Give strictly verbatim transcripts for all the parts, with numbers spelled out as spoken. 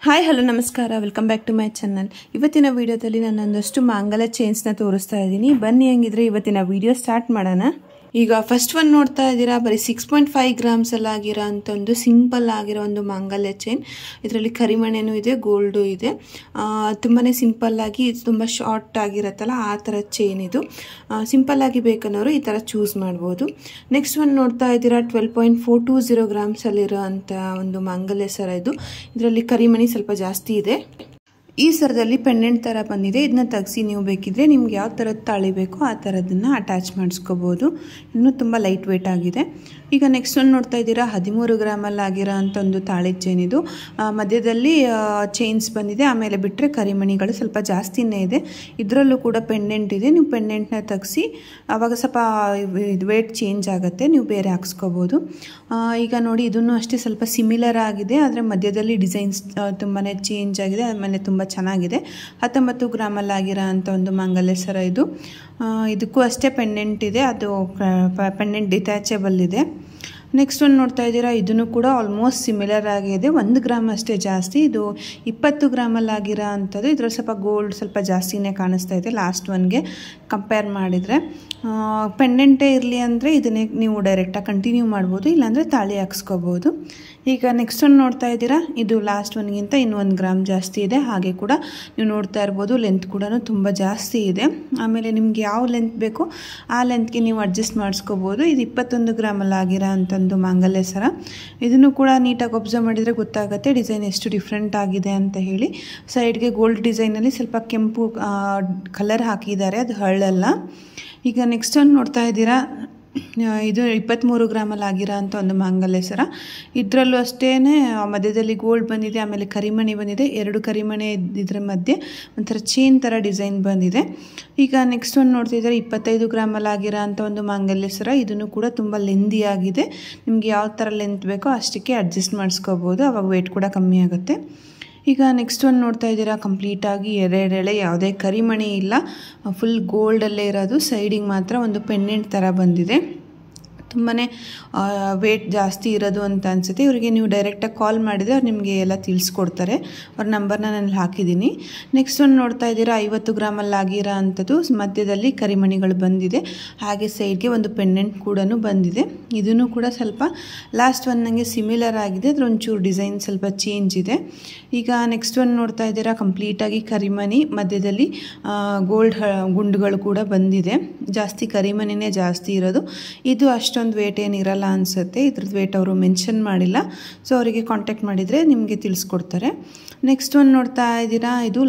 Hi hello ನಮಸ್ಕಾರ welcome back to my channel. ಇವತ್ತಿನ ವಿಡಿಯೋದಲ್ಲಿ ನಾನು ಒಂದಷ್ಟು ಮಾಂಗಲ್ಯ ಚೈನ್ಸ್ನ ತೋರಿಸ್ತಾ ಇದ್ದೀನಿ. ಬನ್ನಿ ಹಂಗಿದ್ರೆ ಇವತ್ತಿನ ವಿಡಿಯೋ ಸ್ಟಾರ್ಟ್ ಮಾಡೋಣ. ಈಗ ಫಸ್ಟ್ ಒನ್ ನೋಡ್ತಾ ಇದ್ದೀರಾ, ಬರೀ ಸಿಕ್ಸ್ ಪಾಯಿಂಟ್ ಫೈವ್ ಗ್ರಾಮ್ಸ್ ಅಲ್ಲಿ ಆಗಿರೋ ಅಂತ ಒಂದು ಸಿಂಪಲ್ ಆಗಿರೋ ಒಂದು ಮಾಂಗಲ್ಯ ಚೈನ್. ಇದರಲ್ಲಿ ಕರಿಮಣೆನೂ ಇದೆ, ಗೋಲ್ಡು ಇದೆ. ತುಂಬಾ ಸಿಂಪಲ್ ಆಗಿ ತುಂಬ ಶಾರ್ಟ್ ಆಗಿರತ್ತಲ್ಲ ಆ ಥರ ಚೈನ್ ಇದು. ಸಿಂಪಲ್ ಆಗಿ ಬೇಕನ್ನೋರು ಈ ಥರ ಚೂಸ್ ಮಾಡ್ಬೋದು. ನೆಕ್ಸ್ಟ್ ಒನ್ ನೋಡ್ತಾ ಇದ್ದೀರಾ, twelve point four two zero grams ಅಲ್ಲಿರೋ ಅಂಥ ಒಂದು ಮಾಂಗಲ್ಯ ಸರ ಇದು. ಇದರಲ್ಲಿ ಕರಿಮಣಿ ಸ್ವಲ್ಪ ಜಾಸ್ತಿ ಇದೆ. ಈ ಸರದಲ್ಲಿ ಪೆಂಡೆಂಟ್ ಥರ ಬಂದಿದೆ. ಇದನ್ನ ತೆಗೆಸಿ ನೀವು ಬೇಕಿದ್ರೆ ನಿಮ್ಗೆ ಯಾವ ಥರದ್ದು ತಾಳಿ ಬೇಕೋ ಆ ಥರದನ್ನು ಅಟ್ಯಾಚ್ ಮಾಡಿಸ್ಕೋಬೋದು. ಇನ್ನೂ ತುಂಬ ಲೈಟ್ ವೇಟ್ ಆಗಿದೆ. ಈಗ ನೆಕ್ಸ್ಟ್ ಒಂದು ನೋಡ್ತಾ ಇದ್ದೀರಾ, ಹದಿಮೂರು ಗ್ರಾಮಲ್ಲಿ ಆಗಿರೋ ಅಂಥ ಒಂದು ತಾಳಿ ಚೈನ್ ಇದು. ಮಧ್ಯದಲ್ಲಿ ಚೈನ್ಸ್ ಬಂದಿದೆ, ಆಮೇಲೆ ಬಿಟ್ಟರೆ ಕರಿಮಣಿಗಳು ಸ್ವಲ್ಪ ಜಾಸ್ತಿನೇ ಇದೆ. ಇದರಲ್ಲೂ ಕೂಡ ಪೆಂಡೆಂಟ್ ಇದೆ. ನೀವು ಪೆಂಡೆಂಟ್ನ ತೆಗೆಸಿ ಆವಾಗ ಸ್ವಲ್ಪ ವೇಟ್ ಚೇಂಜ್ ಆಗುತ್ತೆ, ನೀವು ಬೇರೆ ಹಾಕ್ಸ್ಕೋಬೋದು. ಈಗ ನೋಡಿ, ಇದನ್ನು ಅಷ್ಟೇ ಸ್ವಲ್ಪ ಸಿಮಿಲರ್ ಆಗಿದೆ, ಆದರೆ ಮಧ್ಯದಲ್ಲಿ ಡಿಸೈನ್ಸ್ ತುಂಬಾ ಚೇಂಜ್ ಆಗಿದೆ, ಆಮೇಲೆ ತುಂಬ ಚೆನ್ನಾಗಿದೆ. ಹತ್ತೊಂಬತ್ತು ಗ್ರಾಮಲ್ಲಿ ಆಗಿರೋ ಅಂಥ ಒಂದು ಮಾಂಗಲ್ಯ ಸರ ಇದು. ಇದಕ್ಕೂ ಅಷ್ಟೇ ಪೆಂಡೆಂಟ್ ಇದೆ, ಅದು ಪೆಂಡೆಂಟ್ ಡಿಟ್ಯಾಚಬಲ್ ಇದೆ. ನೆಕ್ಸ್ಟ್ ಒಂದು ನೋಡ್ತಾ ಇದ್ದೀರಾ, ಇದನ್ನು ಕೂಡ ಆಲ್ಮೋಸ್ಟ್ ಸಿಮಿಲರ್ ಆಗಿದೆ, ಒಂದು ಗ್ರಾಮ್ ಅಷ್ಟೇ ಜಾಸ್ತಿ. ಇದು ಇಪ್ಪತ್ತು ಗ್ರಾಮಲ್ಲಿ ಆಗಿರೋ ಅಂಥದ್ದು. ಇದರಲ್ಲಿ ಸ್ವಲ್ಪ ಗೋಲ್ಡ್ ಸ್ವಲ್ಪ ಜಾಸ್ತಿನೇ ಕಾಣಿಸ್ತಾ ಇದೆ ಲಾಸ್ಟ್ ಒನ್ಗೆ ಕಂಪೇರ್ ಮಾಡಿದರೆ. ಪೆಂಡೆಂಟೇ ಇರಲಿ ಅಂದರೆ ಇದನ್ನೇ ನೀವು ಡೈರೆಕ್ಟಾಗಿ ಕಂಟಿನ್ಯೂ ಮಾಡ್ಬೋದು, ಇಲ್ಲಾಂದರೆ ತಾಳಿ ಹಾಕ್ಸ್ಕೋಬೋದು. ಈಗ ನೆಕ್ಸ್ಟ್ ಒಂದು ನೋಡ್ತಾ ಇದ್ದೀರಾ, ಇದು ಲಾಸ್ಟ್ ಒನ್ಗಿಂತ ಇನ್ನೂ ಒಂದು ಗ್ರಾಮ್ ಜಾಸ್ತಿ ಇದೆ. ಹಾಗೆ ಕೂಡ ನೀವು ನೋಡ್ತಾ ಇರ್ಬೋದು, ಲೆಂತ್ ಕೂಡ ತುಂಬ ಜಾಸ್ತಿ ಇದೆ. ಆಮೇಲೆ ನಿಮ್ಗೆ ಯಾವ ಲೆಂತ್ ಬೇಕೋ ಆ ಲೆಂತ್ಗೆ ನೀವು ಅಡ್ಜಸ್ಟ್ ಮಾಡಿಸ್ಕೋಬೋದು. ಇದು ಇಪ್ಪತ್ತೊಂದು ಗ್ರಾಮಲ್ಲಿ ಆಗಿರೋ ಅಂಥದ್ದು ಮಾಂಗಲ್ಯ ಸರ. ಇದನ್ನು ಕೂಡ ನೀಟಾಗಿ ಒಬ್ಸರ್ವ್ ಮಾಡಿದರೆ ಗೊತ್ತಾಗುತ್ತೆ ಡಿಸೈನ್ ಎಷ್ಟು ಡಿಫ್ರೆಂಟ್ ಆಗಿದೆ ಅಂತ ಹೇಳಿ. ಸೈಡ್ಗೆ ಗೋಲ್ಡ್ ಡಿಸೈನಲ್ಲಿ ಸ್ವಲ್ಪ ಕೆಂಪು ಕಲರ್ ಹಾಕಿದ್ದಾರೆ, ಅದು ಹಳ್ಳಲ್ಲ. ಈಗ ನೆಕ್ಸ್ಟ್ ಒಂದು ನೋಡ್ತಾ ಇದ್ದೀರಾ, ಇದು ಇಪ್ಪತ್ತ್ಮೂರು ಗ್ರಾಮಲ್ಲಿ ಆಗಿರೋ ಅಂಥ ಒಂದು ಮಾಂಗಲ್ಯ ಸರ. ಇದರಲ್ಲೂ ಅಷ್ಟೇ ಮಧ್ಯದಲ್ಲಿ ಗೋಲ್ಡ್ ಬಂದಿದೆ, ಆಮೇಲೆ ಕರಿಮಣಿ ಬಂದಿದೆ. ಎರಡು ಕರಿಮಣಿ ಇದರ ಮಧ್ಯೆ ಒಂಥರ ಚೈನ್ ಥರ ಡಿಸೈನ್ ಬಂದಿದೆ. ಈಗ ನೆಕ್ಸ್ಟ್ ಒಂದು ನೋಡ್ತಿದ್ದಾರೆ, ಇಪ್ಪತ್ತೈದು ಗ್ರಾಮಲ್ಲಿ ಆಗಿರೋ ಅಂಥ ಒಂದು ಮಾಂಗಲ್ಯ ಸರ. ಇದನ್ನು ಕೂಡ ತುಂಬ ಲೆಂದಿ ಆಗಿದೆ. ನಿಮ್ಗೆ ಯಾವ ಥರ ಲೆಂತ್ ಬೇಕೋ ಅಷ್ಟಕ್ಕೆ ಅಡ್ಜಸ್ಟ್ ಮಾಡಿಸ್ಕೋಬೋದು, ಆವಾಗ ವೇಟ್ ಕೂಡ ಕಮ್ಮಿ ಆಗುತ್ತೆ. ಈಗ ನೆಕ್ಸ್ಟ್ ಒಂದು ನೋಡ್ತಾ ಇದ್ದೀರಾ, ಕಂಪ್ಲೀಟಾಗಿ ಎರೆಡೆಳೆ, ಯಾವುದೇ ಕರಿಮಣಿ ಇಲ್ಲ, ಫುಲ್ ಗೋಲ್ಡಲ್ಲೇ ಇರೋದು. ಸೈಡಿಗೆ ಮಾತ್ರ ಒಂದು ಪೆಂಡೆಂಟ್ ಥರ ಬಂದಿದೆ. ತುಂಬಾ ವೇಟ್ ಜಾಸ್ತಿ ಇರೋದು ಅಂತ ಅನಿಸುತ್ತೆ. ಇವರಿಗೆ ನೀವು ಡೈರೆಕ್ಟಾಗಿ ಕಾಲ್ ಮಾಡಿದರೆ ಅವ್ರು ನಿಮಗೆ ಎಲ್ಲ ತಿಳಿಸ್ಕೊಡ್ತಾರೆ. ಅವ್ರ ನಂಬರ್ನ ನಾನು ಹಾಕಿದ್ದೀನಿ. ನೆಕ್ಸ್ಟ್ ಒಂದು ನೋಡ್ತಾ ಇದ್ದೀರಾ, ಐವತ್ತು ಗ್ರಾಮಲ್ಲಿ ಆಗಿರೋ ಅಂಥದ್ದು. ಮಧ್ಯದಲ್ಲಿ ಕರಿಮಣಿಗಳು ಬಂದಿದೆ, ಹಾಗೆ ಸೈಡ್ಗೆ ಒಂದು ಪೆಂಡೆಂಟ್ ಕೂಡ ಬಂದಿದೆ. ಇದನ್ನು ಕೂಡ ಸ್ವಲ್ಪ ಲಾಸ್ಟ್ ಒನ್ ನನಗೆ ಸಿಮಿಲರ್ ಆಗಿದೆ, ಅದ್ರ ಒಂಚೂರು ಡಿಸೈನ್ ಸ್ವಲ್ಪ ಚೇಂಜ್ ಇದೆ. ಈಗ ನೆಕ್ಸ್ಟ್ ಒಂದು ನೋಡ್ತಾ ಇದ್ದೀರಾ, ಕಂಪ್ಲೀಟಾಗಿ ಕರಿಮಣಿ, ಮಧ್ಯದಲ್ಲಿ ಗೋಲ್ಡ್ ಗುಂಡುಗಳು ಕೂಡ ಬಂದಿದೆ. ಜಾಸ್ತಿ ಕರಿಮಣಿನೇ ಜಾಸ್ತಿ ಇರೋದು. ಇದು ಅಷ್ಟು ಅಷ್ಟೊಂದು ವೇಟ್ ಏನಿರಲ್ಲ ಅನಿಸುತ್ತೆ. ಇದ್ರದ್ದು ವೇಟ್ ಅವರು ಮೆನ್ಷನ್ ಮಾಡಿಲ್ಲ, ಸೊ ಅವರಿಗೆ ಕಾಂಟ್ಯಾಕ್ಟ್ ಮಾಡಿದರೆ ನಿಮಗೆ ತಿಳಿಸ್ಕೊಡ್ತಾರೆ. ನೆಕ್ಸ್ಟ್ ಒಂದು ನೋಡ್ತಾ ಇದ್ದೀರಾ, ಇದು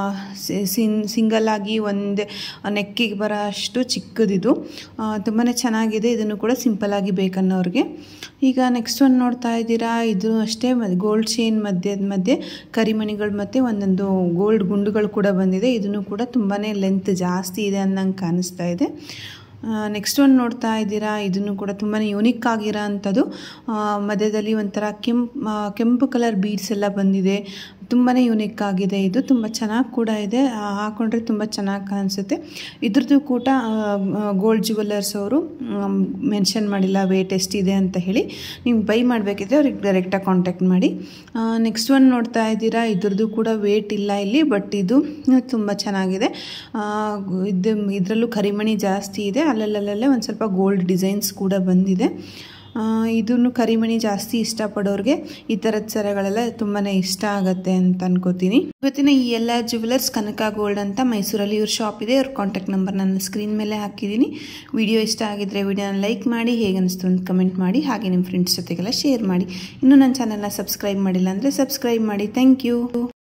ಸಿಂಗಲ್ ಆಗಿ ಒಂದೇ ನೆಕ್ಕಿಗೆ ಬರೋ ಅಷ್ಟು ಚಿಕ್ಕದಿದು. ತುಂಬಾ ಚೆನ್ನಾಗಿದೆ. ಇದನ್ನು ಕೂಡ ಸಿಂಪಲ್ಲಾಗಿ ಬೇಕನ್ನೋರಿಗೆ. ಈಗ ನೆಕ್ಸ್ಟ್ ಒಂದು ನೋಡ್ತಾ ಇದ್ದೀರಾ, ಇದು ಅಷ್ಟೇ ಗೋಲ್ಡ್ ಚೈನ್ ಮಧ್ಯದ ಮಧ್ಯೆ ಕರಿಮಣಿಗಳು ಮತ್ತು ಒಂದೊಂದು ಗೋಲ್ಡ್ ಗುಂಡುಗಳು ಕೂಡ ಬಂದಿದೆ. ಇದನ್ನು ಕೂಡ ತುಂಬಾ ಲೆಂತ್ ಜಾಸ್ತಿ ಇದೆ ಅನ್ನಂಗೆ ಕಾಣಿಸ್ತಾ ಇದೆ. ನೆಕ್ಸ್ಟ್ ಒಂದು ನೋಡ್ತಾ ಇದ್ದೀರಾ, ಇದನ್ನು ಕೂಡ ತುಂಬಾ ಯೂನಿಕ್ ಆಗಿರೋ ಅಂಥದ್ದು. ಮಧ್ಯದಲ್ಲಿ ಒಂಥರ ಕೆಂಪು ಕೆಂಪು ಕಲರ್ ಬೀಡ್ಸ್ ಎಲ್ಲ ಬಂದಿದೆ. ತುಂಬಾ ಯೂನಿಕ್ ಆಗಿದೆ. ಇದು ತುಂಬ ಚೆನ್ನಾಗಿ ಕೂಡ ಇದೆ, ಹಾಕೊಂಡ್ರೆ ತುಂಬ ಚೆನ್ನಾಗಿ ಕಾಣಿಸುತ್ತೆ. ಇದ್ರದ್ದು ಕೂಡ ಗೋಲ್ಡ್ ಜ್ಯುವೆಲ್ಲರ್ಸ್ ಅವರು ಮೆನ್ಷನ್ ಮಾಡಿಲ್ಲ ವೇಟ್ ಎಷ್ಟಿದೆ ಅಂತ ಹೇಳಿ. ನೀವು ಬೈ ಮಾಡಬೇಕಿದ್ರೆ ಅವ್ರಿಗೆ ಡೈರೆಕ್ಟಾಗಿ ಕಾಂಟ್ಯಾಕ್ಟ್ ಮಾಡಿ. ನೆಕ್ಸ್ಟ್ ಒಂದು ನೋಡ್ತಾ ಇದ್ದೀರಾ, ಇದ್ರದ್ದು ಕೂಡ ವೇಟ್ ಇಲ್ಲ ಇಲ್ಲಿ, ಬಟ್ ಇದು ತುಂಬ ಚೆನ್ನಾಗಿದೆ. ಇದು ಇದರಲ್ಲೂ ಕರಿಮಣಿ ಜಾಸ್ತಿ ಇದೆ, ಅಲ್ಲಲ್ಲಲ್ಲೇ ಒಂದು ಸ್ವಲ್ಪ ಗೋಲ್ಡ್ ಡಿಸೈನ್ಸ್ ಕೂಡ ಬಂದಿದೆ. ಇದನ್ನು ಕರಿಮಣಿ ಜಾಸ್ತಿ ಇಷ್ಟಪಡೋರಿಗೆ ಈ ಥರದ ಸರಗಳೆಲ್ಲ ತುಂಬಾ ಇಷ್ಟ ಆಗುತ್ತೆ ಅಂತ ಅನ್ಕೋತೀನಿ. ಇವತ್ತಿನ ಈ ಎಲ್ಲ ಜ್ಯುವೆಲರ್ಸ್ ಕನಕ ಗೋಲ್ಡ್ ಅಂತ ಮೈಸೂರಲ್ಲಿ ಇವ್ರ ಶಾಪ್ ಇದೆ. ಇವ್ರ ಕಾಂಟ್ಯಾಕ್ಟ್ ನಂಬರ್ ನಾನು ಸ್ಕ್ರೀನ್ ಮೇಲೆ ಹಾಕಿದ್ದೀನಿ. ವಿಡಿಯೋ ಇಷ್ಟ ಆಗಿದ್ರೆ ವಿಡಿಯೋನ ಲೈಕ್ ಮಾಡಿ, ಹೇಗೆ ಅನಿಸ್ತು ಅಂತ ಕಮೆಂಟ್ ಮಾಡಿ, ಹಾಗೆ ನಿಮ್ಮ ಫ್ರೆಂಡ್ಸ್ ಜೊತೆಗೆಲ್ಲ ಶೇರ್ ಮಾಡಿ. ಇನ್ನೂ ನನ್ನ ಚಾನಲ್ನ ಸಬ್ಸ್ಕ್ರೈಬ್ ಮಾಡಿಲ್ಲ ಅಂದರೆ ಸಬ್ಸ್ಕ್ರೈಬ್ ಮಾಡಿ. Thank you.